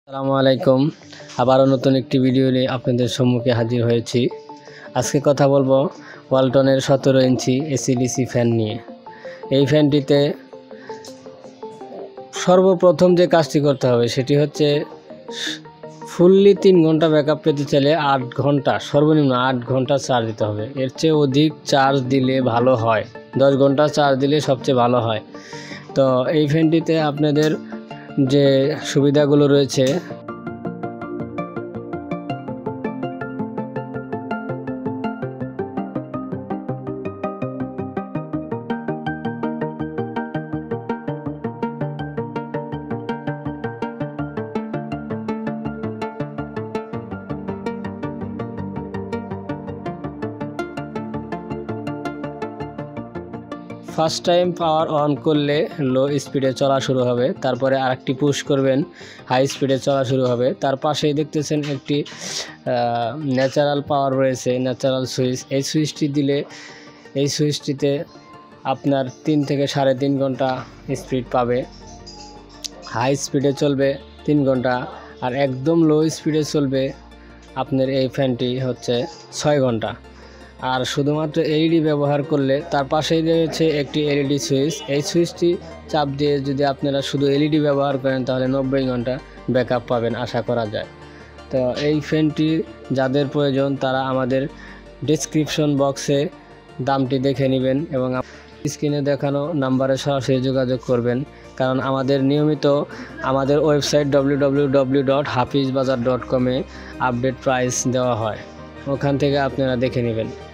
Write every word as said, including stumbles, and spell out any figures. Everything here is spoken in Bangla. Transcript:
আসসালামু আলাইকুম। আবারও নতুন একটি ভিডিও নিয়ে আপনাদের সম্মুখে হাজির হয়েছি। আজকে কথা বলবো ওয়ালটনের সতেরো ইঞ্চি এসি ডিসি ফ্যান নিয়ে। এই ফ্যানটিতে সর্বপ্রথম যে কাজটি করতে হবে সেটি হচ্ছে ফুললি তিন ঘন্টা ব্যাকআপ পেতে চাইলে আট ঘন্টা সর্বনিম্ন আট ঘন্টা চার্জ দিতে হবে। এর চেয়ে অধিক চার্জ দিলে ভালো হয়, দশ ঘন্টা চার্জ দিলে সবচেয়ে ভালো হয়। তো এই ফ্যানটিতে আপনাদের যে সুবিধাগুলো রয়েছে, ফার্স্ট টাইম পাওয়ার অন করলে লো স্পিডে চলা শুরু হবে, তারপরে আরেকটি পুশ করবেন, হাই স্পিডে চলা শুরু হবে। তার পাশেই দেখতেছেন একটি ন্যাচারাল পাওয়ার রয়েছে, ন্যাচারাল সুইচ। এই সুইচটি দিলে এই সুইচটিতে আপনার তিন থেকে সাড়ে তিন ঘন্টা স্পিড পাবে, হাই স্পিডে চলবে তিন ঘন্টা, আর একদম লো স্পিডে চলবে আপনার এই ফ্যানটি হচ্ছে ছয় ঘন্টা। আর শুধুমাত্র এলইডি ব্যবহার করলে তার পাশেই রয়েছে একটি এলইডি সুইচ। এই সুইচটি চাপ দিয়ে যদি আপনারা শুধু এলইডি ব্যবহার করেন তাহলে নব্বই ঘন্টা ব্যাকআপ পাবেন আশা করা যায়। তো এই ফ্যানটি যাদের প্রয়োজন তারা আমাদের ডেসক্রিপশন বক্সে দামটি দেখে নেবেন এবং স্ক্রিনে দেখানো নাম্বারে সরাসরি যোগাযোগ করবেন, কারণ আমাদের নিয়মিত আমাদের website W W W dot Hafiz Bazar dot কমে আপডেট প্রাইস দেওয়া হয়, ওখান থেকে আপনারা দেখে নেবেন।